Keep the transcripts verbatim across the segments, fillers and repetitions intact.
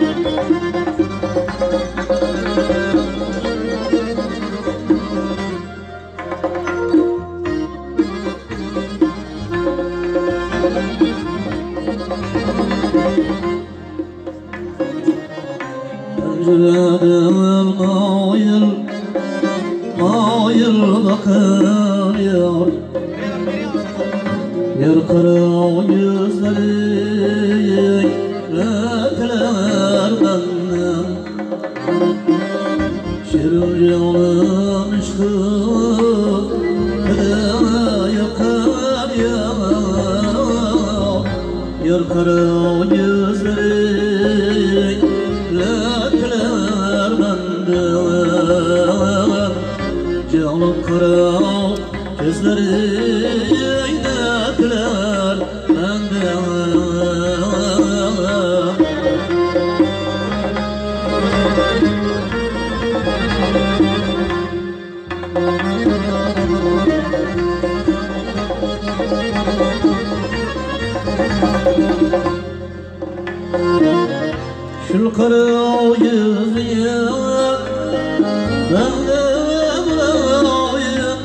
Pencereden mayıl, mayıl bakıyor. Yer kara yüzleri renkler benden. Şirin canın aşkı kademe yakar ya. Yer kara yüzleri renkler benden. Canım kara gözleri renkler benden. Şu kara yüzüye ben de bulayım.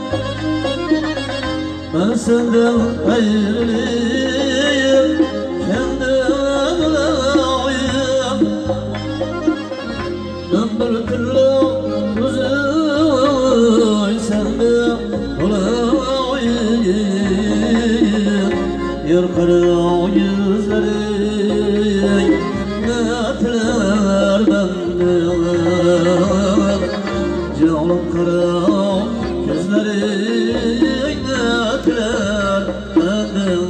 Ben senden ayrılıyım, kendim bulayım. Ben bir türlü uzun sende bulayım. Yer kara yüzleri netler benden. Canım kara gözleri netler benden.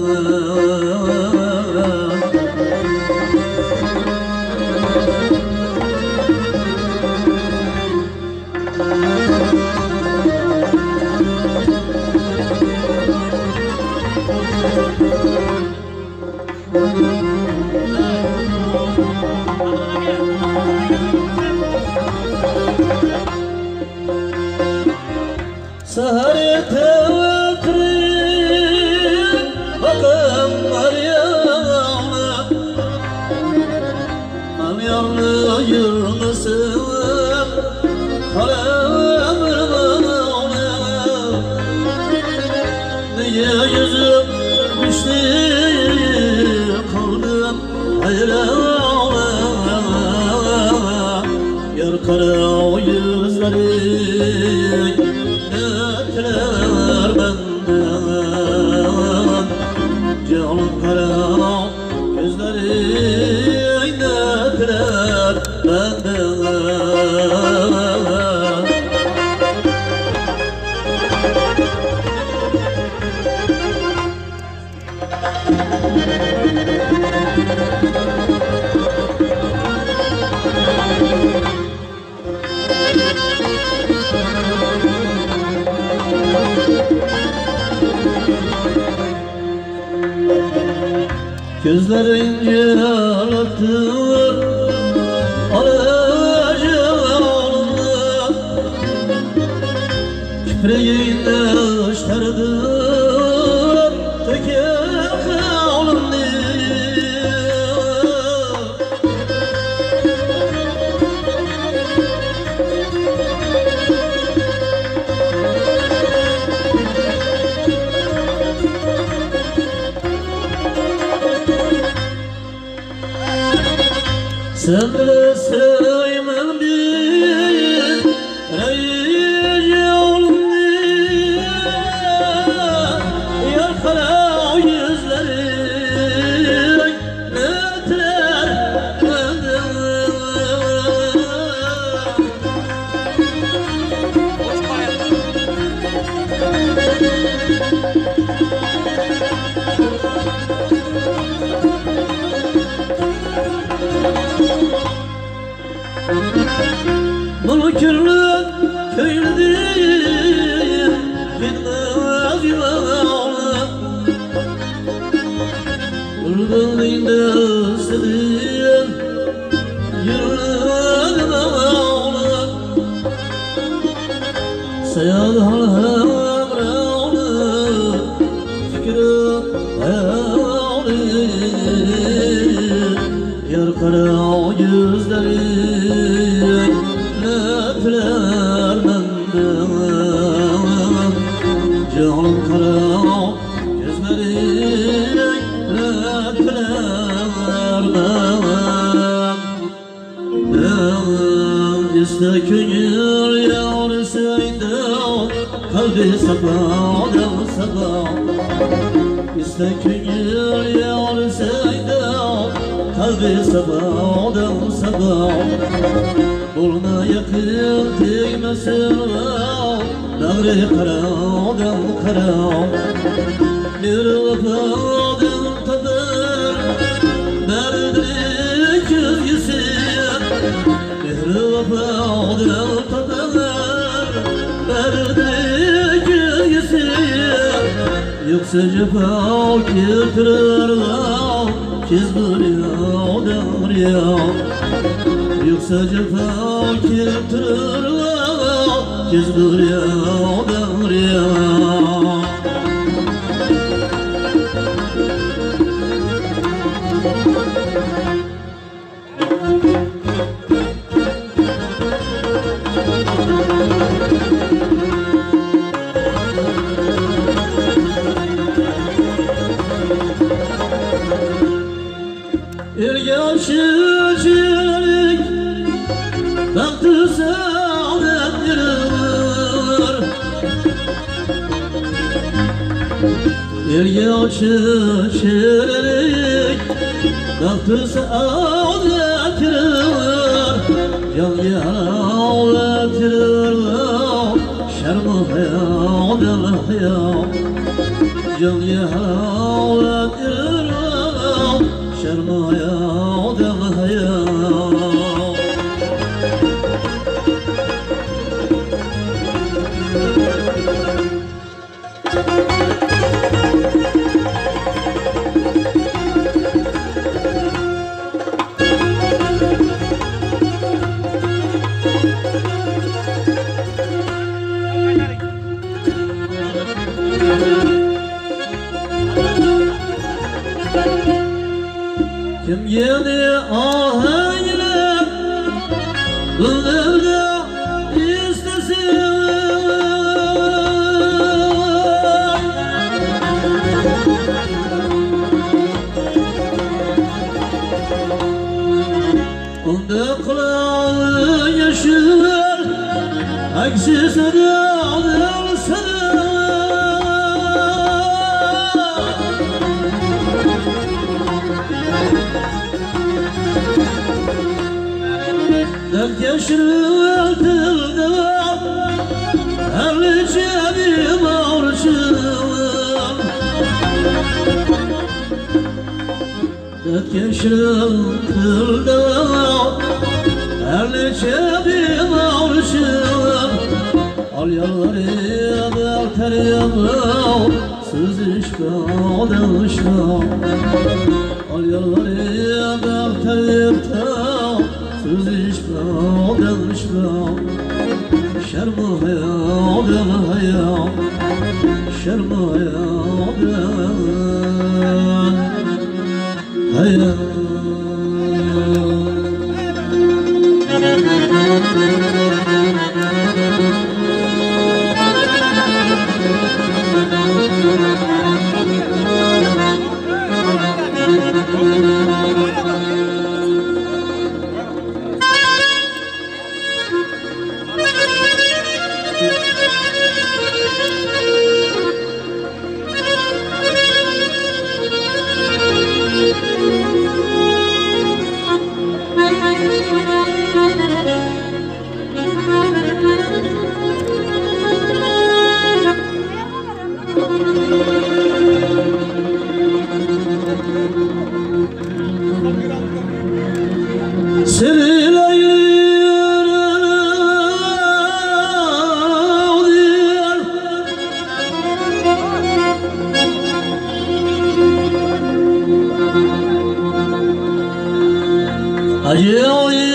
Sahari tevkrin bakım var yana. Am yanlı yürümüsün kalem ırmağına. Niye yüzüm düştü kalbim hayrana. Yer kara yüzleri netler benden. Canım kara gözleri netler benden. Gözlerin yarattır alacağını. Kipreğin aştardır teker kavlını. Sen bilirsin bir reyici oğlunu. Yar kara yüzleri netler benden. Bunu kirli köylü değil, gitmez yuvana. Bulduğunda ısıdın, yürüdün ağına. Sayad halham rağını, fikrim ağını. Yar kara yüzlerin öpüler benden. Canım kara gözlerin öpüler benden. İste könül yavrusuydu, kalbi sakladım saklam. İste könül yavrusuydu, kalbi sakladım saklam. Buluna yakın değmesin bağrı karadım karam. Bir vafadım tadır derdini çizgisi. Bir vafadım tadır derdini çizgisi. Yoksa cefa getirir çizgir yağdır ya. Yoksa cefa getirir çizgir yağdır ya. Ergaşıcılık baktı saadettir. Ergaşıcılık baktı saadettir. Can yaravettir şerm-i hayal hayal. Can yaravettir şerm-i hayal hayal. Kim yedi ahengler Gönlümde istesin. Onda kulağı yaşır Aksiz dağılır sana. Dert yaşırıldı Her cebim ağrışım. Dert yaşırıldı Her cebim ağrışım. Al yalvarı belterim Sızışma danışma. Al yalvarı belterim Sızışma danışma. Şerm-i hayal hayal. Şerm-i hayal hayal. Seninle yürüyor acıyor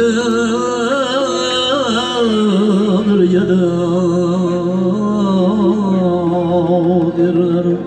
bir yada derler.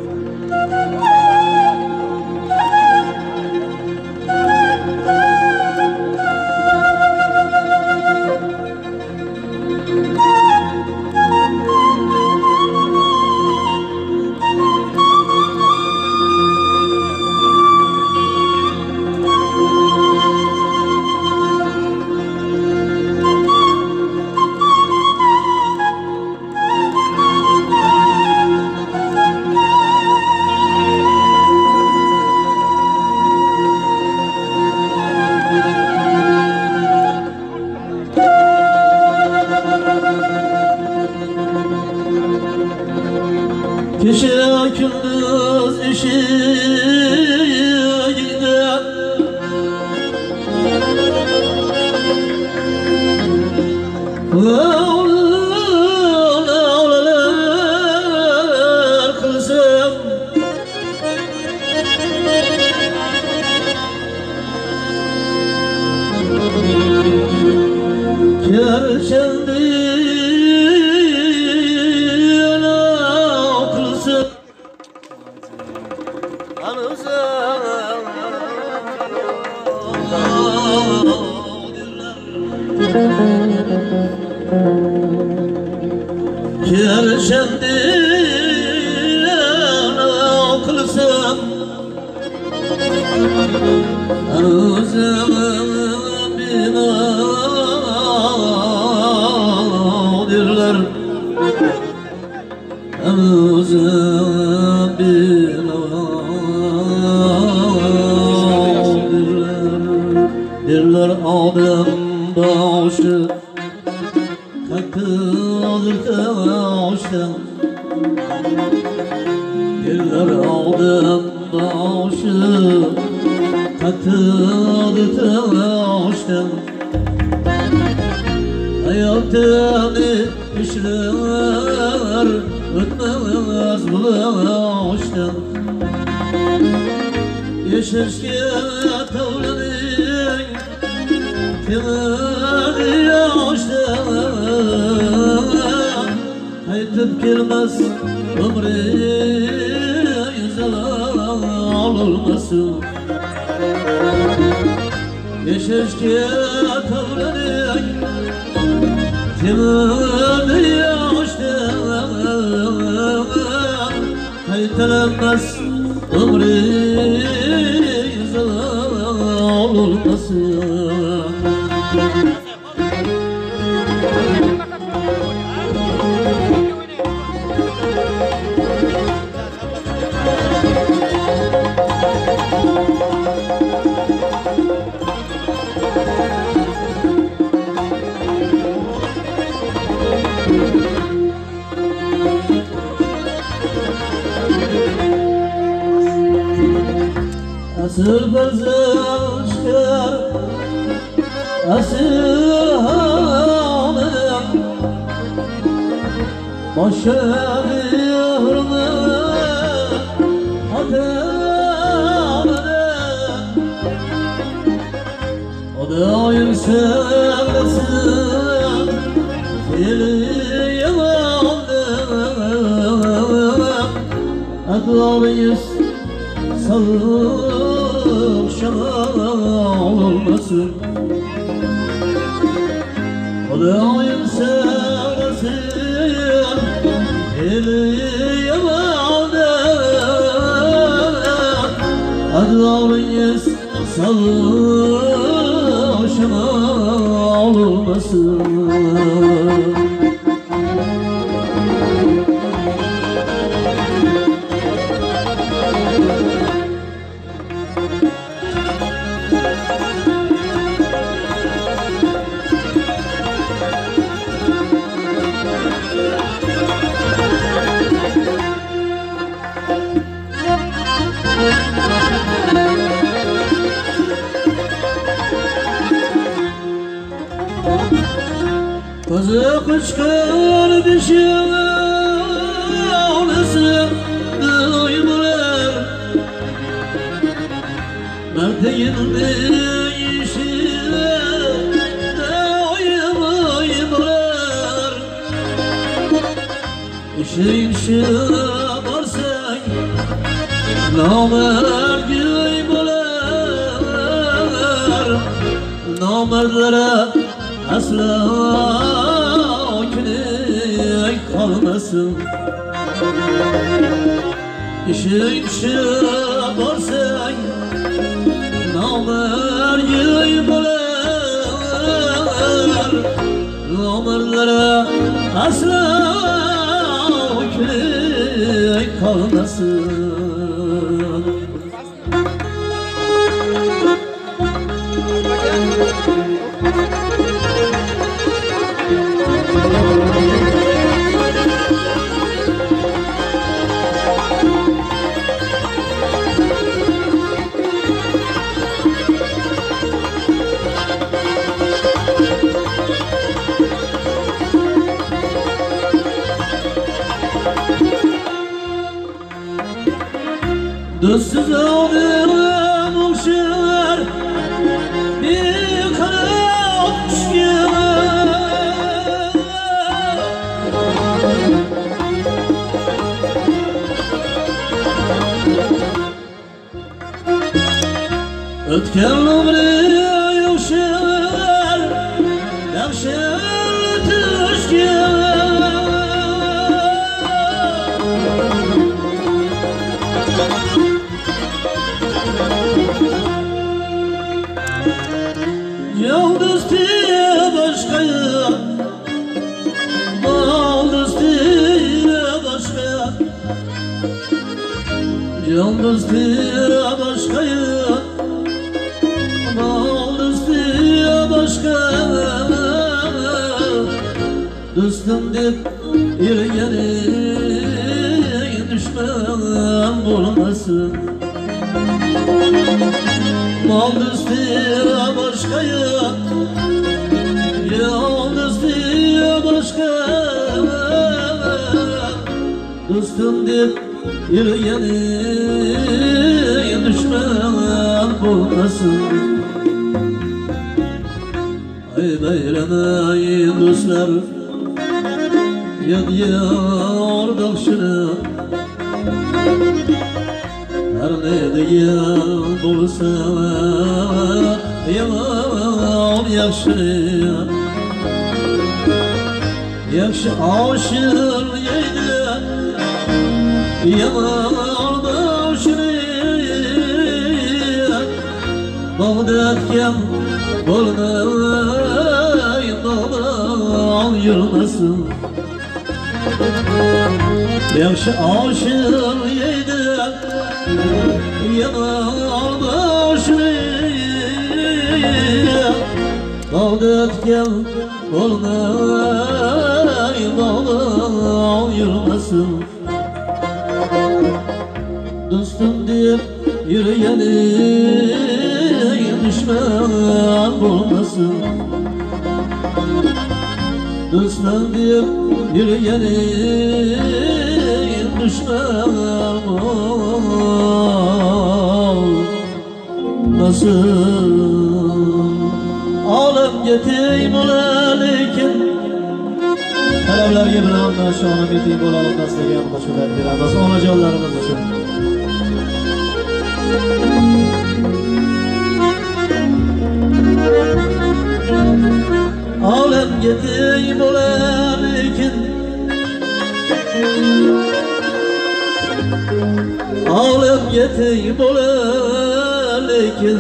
Kişi gündüz işinde Ağlar kızım Gerçekten Gerçekten kılsam Özüm bina derler Özüm bina derler Derler adam başı Kakılır taştan Derler adam başı Kakılır taştan Hayatını işler Ötmez bulaştan Yaşarken tavlanın Temeli yaştan Kaytıp gelmez ömrü Zalal olmasın Yaşarken tavlanın Temeli yaştan Kaytılamaz ömrü Zalal olmasın Asıl bazen çıkar Asıl hanım Başa yığırdı Adamını O da yükselsin Fili yalandı Aklar yüz Sağlık şamal olmasın O da yükselsin Eli yalanı Adlar yüz Sağlık şamal olmasın Kızı kışkır dişim ağlasın duymular Merteğinde işine kişi varsa namergüy bo'lar, nomerdlere asla kuni qolmasin. Kişi kişi varsa namergüy bo'lar, nomerdlere asla kuni qolmasin. Dostsuz ağrım okşar bir kanat düşkün. Ötken ömrü okşar yakşar düşkün. Yıldız diye başkaya, baldız diye başkaya, yıldız diye başkaya, baldız diye başkaya. Dostum dep yürüyeni düşman bulmasın. Yalnız diye başkaya, yalnız diye başkaya. Dostum deyip yürüyeni düşman bulmasın. Ay bayramayın dostlar, yanıyor bakşına. Her ne diyen bulsa yaman yakşı, yakşı aşır yeydi yaman başını. Bağdatken bolmayın dağdan yürümesin. Yakşı aşır yeydi yaman başını. Bağdatken bolmayın dağdan yürümesin. Dostum deyip yürüyeni düşman bulmasın. Dostum deyip yürüyeni düşman bulmasın. Alem yeteyim ola lekin talablarga bilan shonim yeteyim bo'lalib dasturga qo'shilib beramiz onajonlarimiz uchun. Alem yeteyim ola lekin, alem yeteyim ola lekin,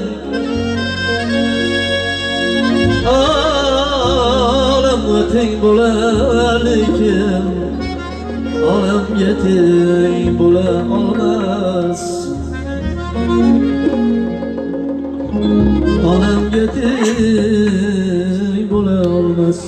alem yeteyim ola lekin, alem yeteyim ola olmaz. Alem yeteyim ola olmaz.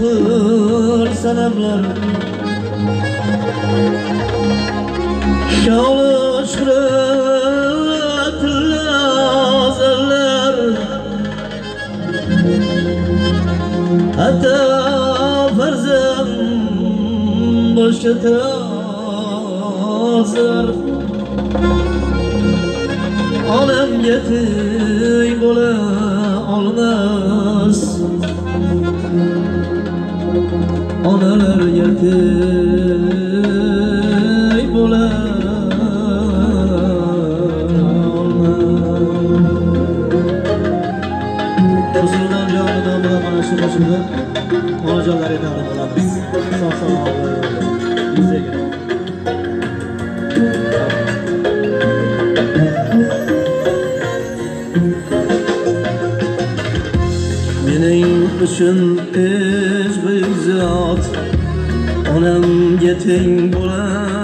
qabul sanamlar Şavlı şükretler Hatta farzam boşa tazar Onam yetim bo'la olmas Onalar yetim bo'la Rasululloh jonidan bilan mana shu qo'shiqni onajonlarga taqdim qilamiz. Sog' salomat yuzaga. Mening uchun hech bir zot onam yeting bo'lar